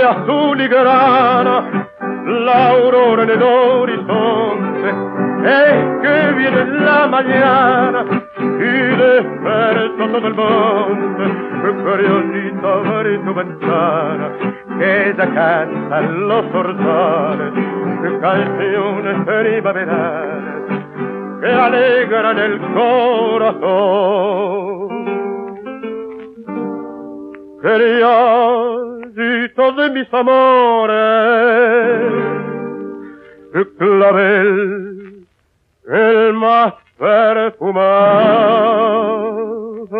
azul y grana, la aurora en el horizonte, es que viene la mañana y despertó todo el monte. Criollita, abre tu ventana, que ya cantan los orzales, canciones primaverales que alegran el corazón. Criollito de mis amores, clavel, el más perfumado.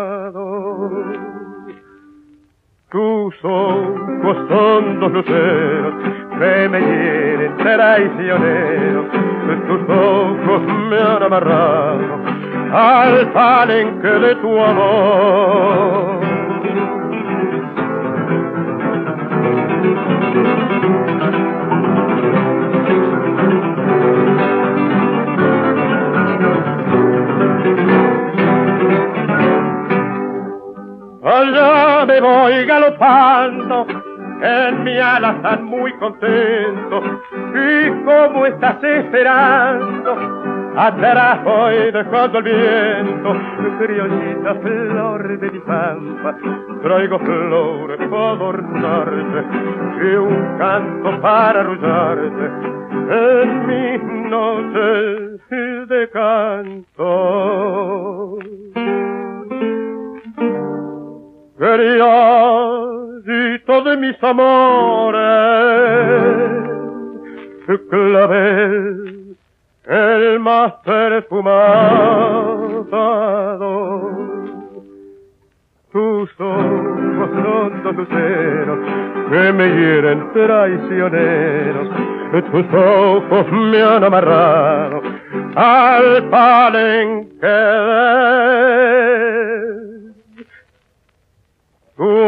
Tus ojos son dos luceros que me hieren traicioneros. Tus ojos me han amarrado al palenque de tu amor. Allá me voy galopando, en mi ala están muy contentos. ¿Y cómo estás esperando? Atrás voy dejando el viento. Criollita, flor de mi pampa, traigo flores para adornarte y un canto para arrullarte en mis noches de canto. Criollito de mis amores, clavel, el más perfumado. Tus ojos son dos luceros que me hieren traicioneros. Tus ojos me han amarrado al palenque de tu